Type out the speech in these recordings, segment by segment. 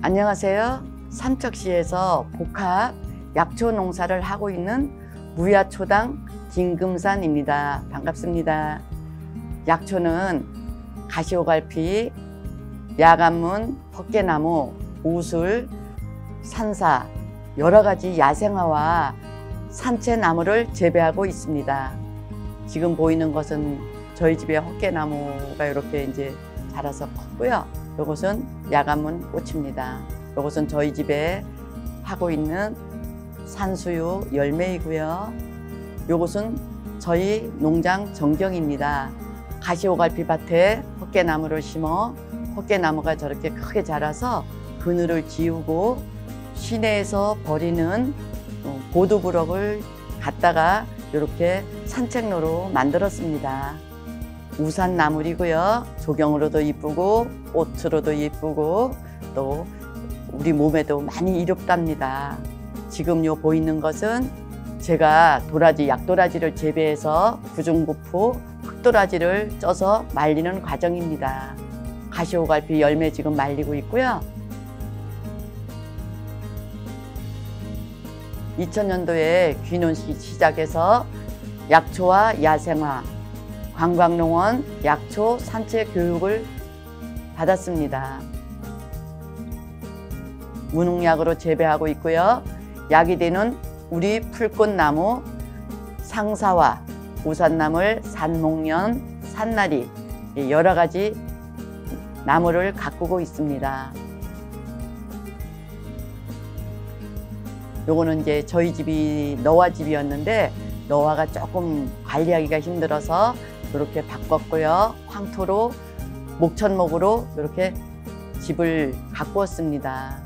안녕하세요. 삼척시에서 복합 약초 농사를 하고 있는 무야초당 김금산입니다. 반갑습니다. 약초는 가시오갈피, 야간문, 헛개나무, 우술, 산사, 여러 가지 야생화와 산채나무를 재배하고 있습니다. 지금 보이는 것은 저희 집에 헛개나무가 이렇게 이제 자라서 컸고요. 이것은 야간문 꽃입니다. 이것은 저희 집에 하고 있는 산수유 열매이고요. 이것은 저희 농장 전경입니다. 가시오갈피 밭에 헛개나무를 심어 헛개나무가 저렇게 크게 자라서 그늘을 지우고 시내에서 버리는 보드블럭을 갖다가 이렇게 산책로로 만들었습니다. 우산나물이고요. 조경으로도 이쁘고 꽃으로도 이쁘고 또 우리 몸에도 많이 이롭답니다. 지금 요 보이는 것은 제가 도라지, 약도라지를 재배해서 구중구포, 흑도라지를 쪄서 말리는 과정입니다. 가시오갈피 열매 지금 말리고 있고요. 2000년도에 귀농 시작해서 약초와 야생화, 관광농원 약초 산채 교육을 받았습니다. 무농약으로 재배하고 있고요. 약이 되는 우리 풀꽃나무, 상사화, 우산나물, 산목련, 산나리 여러 가지 나무를 가꾸고 있습니다. 요거는 이제 저희 집이 너와 집이었는데 너와가 조금 관리하기가 힘들어서 이렇게 바꿨고요. 황토로 목천목으로 이렇게 집을 가꾸었습니다.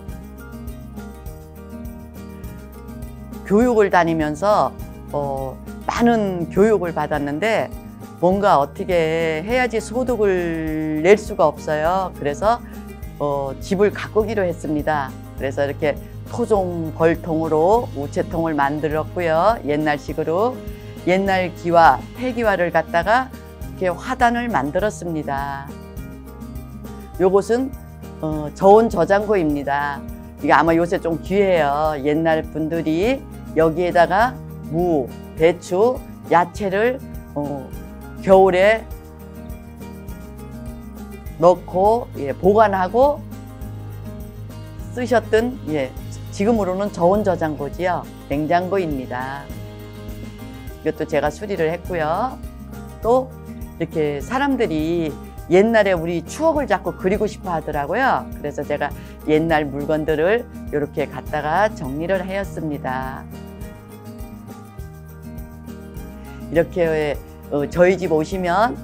교육을 다니면서 많은 교육을 받았는데 뭔가 어떻게 해야지 소득을 낼 수가 없어요. 그래서 집을 가꾸기로 했습니다. 그래서 이렇게 토종 벌통으로 우체통을 만들었고요. 옛날식으로 옛날 기와 폐기와를 갖다가 이렇게 화단을 만들었습니다. 요것은 저온 저장고입니다. 이게 아마 요새 좀 귀해요. 옛날 분들이 여기에다가 무, 배추, 야채를 겨울에 넣고 보관하고 쓰셨던 지금으로는 저온 저장고지요. 냉장고입니다. 이것도 제가 수리를 했고요. 또 이렇게 사람들이 옛날에 우리 추억을 자꾸 그리고 싶어 하더라고요. 그래서 제가 옛날 물건들을 이렇게 갖다가 정리를 하였습니다. 이렇게 저희 집 오시면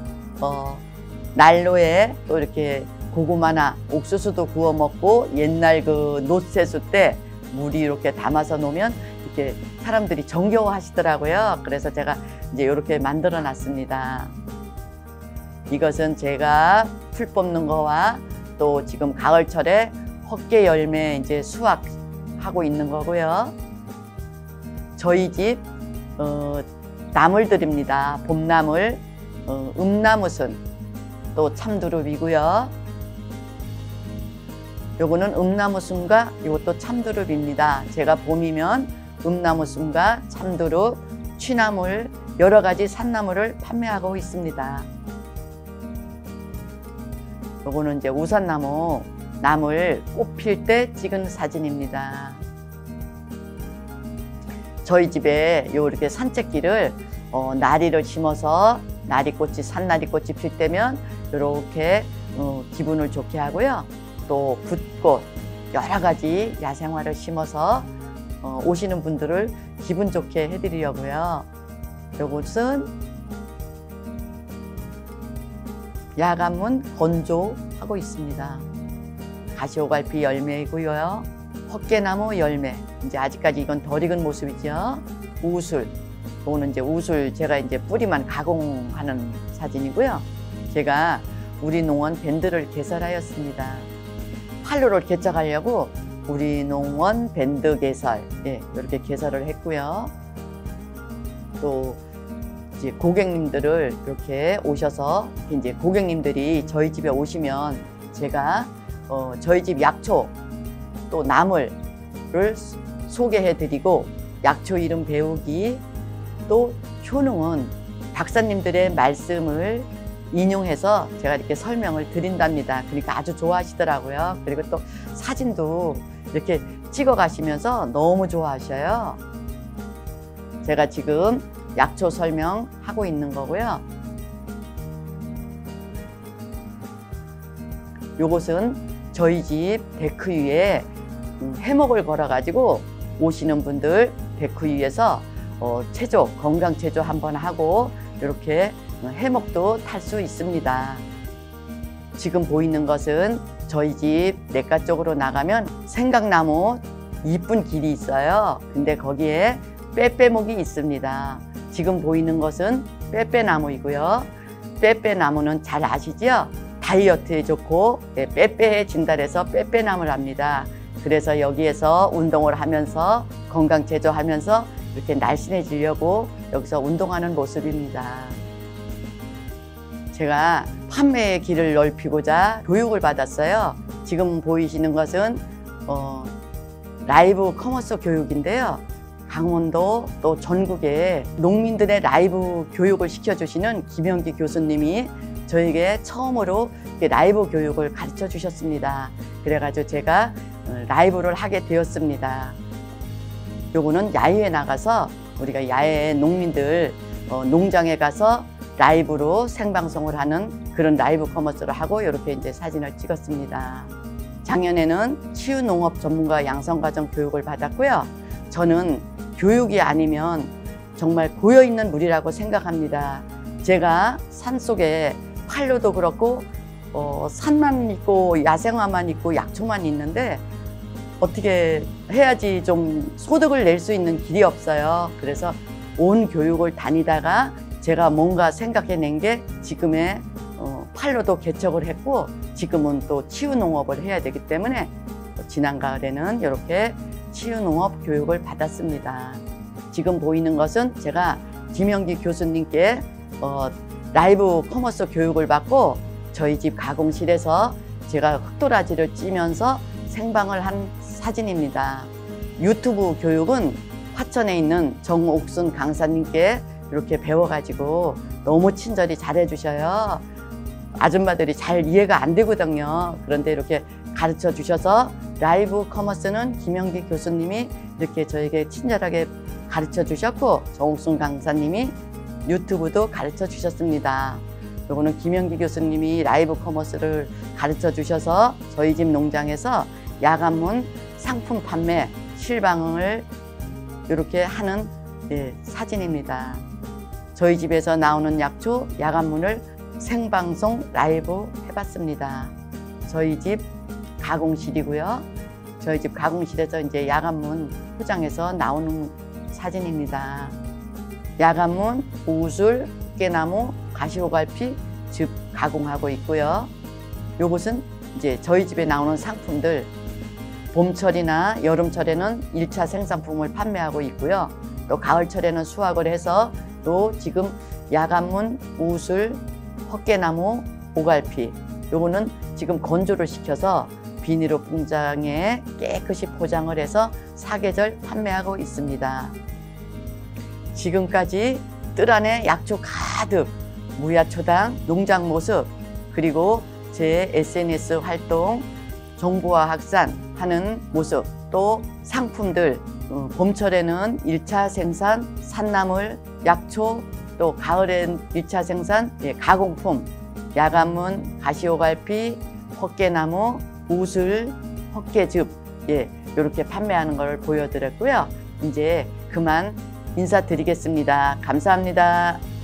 난로에 또 이렇게 고구마나 옥수수도 구워 먹고 옛날 그 노세수 때 물이 이렇게 담아서 놓으면 이렇게 사람들이 정겨워 하시더라고요. 그래서 제가 이제 이렇게 만들어 놨습니다. 이것은 제가 풀 뽑는 거와 또 지금 가을철에 헛개 열매 이제 수확하고 있는 거고요. 저희 집 나물들입니다. 봄나물, 음나무순, 또 참두릅이고요. 요거는 음나무순과 이것도 참두릅입니다. 제가 봄이면 음나무순과 참두릅, 취나물, 여러 가지 산나물을 판매하고 있습니다. 요거는 이제 우산나무 나물 꽃 필 때 찍은 사진입니다. 저희 집에 이렇게 산책길을 나리를 심어서 나리꽃이 산나리꽃이 필 때면 이렇게 기분을 좋게 하고요. 또 붓꽃 여러 가지 야생화를 심어서 오시는 분들을 기분 좋게 해드리려고요. 이것은 야간문 건조하고 있습니다. 가시오갈피 열매이고요. 헛개나무 열매. 이제 아직까지 이건 덜 익은 모습이죠. 우술. 이거는 이제 우술 제가 이제 뿌리만 가공하는 사진이고요. 제가 우리 농원 밴드를 개설하였습니다. 판로를 개척하려고 우리 농원 밴드 개설, 이렇게 개설을 했고요. 또 이제 고객님들을 이렇게 오셔서 이제 고객님들이 저희 집에 오시면 제가 저희 집 약초 또 나물을 소개해 드리고 약초 이름 배우기 또 효능은 박사님들의 말씀을 인용해서 제가 이렇게 설명을 드린답니다. 그러니까 아주 좋아하시더라고요. 그리고 또 사진도 이렇게 찍어 가시면서 너무 좋아하셔요. 제가 지금 약초 설명하고 있는 거고요. 요것은 저희 집 데크 위에 해먹을 걸어 가지고 오시는 분들 데크 위에서 체조, 건강 체조 한번 하고 이렇게 해먹도 탈 수 있습니다. 지금 보이는 것은 저희 집 냇가 쪽으로 나가면 생강나무 이쁜 길이 있어요. 근데 거기에 빼빼목이 있습니다. 지금 보이는 것은 빼빼나무이고요. 빼빼나무는 잘 아시죠? 다이어트에 좋고 빼빼해진다 해서 빼빼나무를 합니다. 그래서 여기에서 운동을 하면서 건강 제조하면서 이렇게 날씬해지려고 여기서 운동하는 모습입니다. 제가 판매의 길을 넓히고자 교육을 받았어요. 지금 보이시는 것은 라이브 커머스 교육인데요. 강원도 또 전국에 농민들의 라이브 교육을 시켜주시는 김영기 교수님이 저에게 처음으로 라이브 교육을 가르쳐 주셨습니다. 그래가지고 제가 라이브를 하게 되었습니다. 요거는 야외에 나가서 우리가 야외 농민들 농장에 가서 라이브로 생방송을 하는 그런 라이브 커머스를 하고 이렇게 이제 사진을 찍었습니다. 작년에는 치유농업 전문가 양성과정 교육을 받았고요. 저는 교육이 아니면 정말 고여있는 물이라고 생각합니다. 제가 산속에 판로도 그렇고 산만 있고 야생화만 있고 약초만 있는데 어떻게 해야지 좀 소득을 낼 수 있는 길이 없어요. 그래서 온 교육을 다니다가 제가 뭔가 생각해낸 게 지금의 판로도 개척을 했고 지금은 또 치유농업을 해야 되기 때문에 지난 가을에는 이렇게 치유농업 교육을 받았습니다. 지금 보이는 것은 제가 김영기 교수님께 라이브 커머스 교육을 받고 저희 집 가공실에서 제가 흑도라지를 찌면서 생방을 한 사진입니다. 유튜브 교육은 화천에 있는 정옥순 강사님께 이렇게 배워가지고 너무 친절히 잘해 주셔요. 아줌마들이 잘 이해가 안 되거든요. 그런데 이렇게 가르쳐 주셔서 라이브 커머스는 김영기 교수님이 이렇게 저에게 친절하게 가르쳐 주셨고 정옥순 강사님이 유튜브도 가르쳐 주셨습니다. 요거는 김영기 교수님이 라이브 커머스를 가르쳐 주셔서 저희 집 농장에서 야간문 상품 판매 실방을 이렇게 하는 사진입니다. 저희 집에서 나오는 약초 야간문을 생방송 라이브 해봤습니다. 저희 집 가공실이고요. 저희 집 가공실에서 이제 야간문 포장해서 나오는 사진입니다. 야간문, 우술, 깨나무, 가시오갈피 즙 가공하고 있고요. 요것은 이제 저희 집에 나오는 상품들 봄철이나 여름철에는 1차 생산품을 판매하고 있고요. 또 가을철에는 수확을 해서 또 지금 야간문, 우술, 헛개나무, 오갈피 요거는 지금 건조를 시켜서 비닐로 공장에 깨끗이 포장을 해서 사계절 판매하고 있습니다. 지금까지 뜰 안에 약초 가득 무야초당 농장 모습 그리고 제 SNS 활동 정보화 확산하는 모습 또 상품들 봄철에는 1차 생산 산나물 약초 또 가을엔 1차 생산 가공품 야간문 가시오갈피 헛개나무 우슬 헛개즙 이렇게 판매하는 걸 보여드렸고요. 이제 그만 인사드리겠습니다. 감사합니다.